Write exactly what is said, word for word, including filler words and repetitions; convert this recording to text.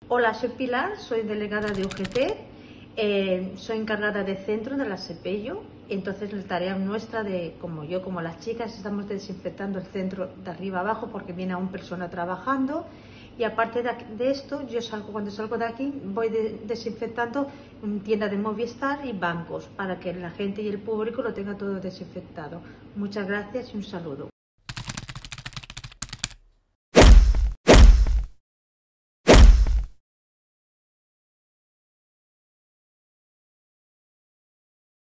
Hola, soy Pilar, soy delegada de U G T, eh, soy encargada de centro de la Sepello. Entonces la tarea nuestra, de como yo como las chicas, estamos desinfectando el centro de arriba abajo porque viene aún persona trabajando, y aparte de, de esto, yo salgo cuando salgo de aquí voy de, desinfectando tienda de Movistar y bancos para que la gente y el público lo tenga todo desinfectado. Muchas gracias y un saludo.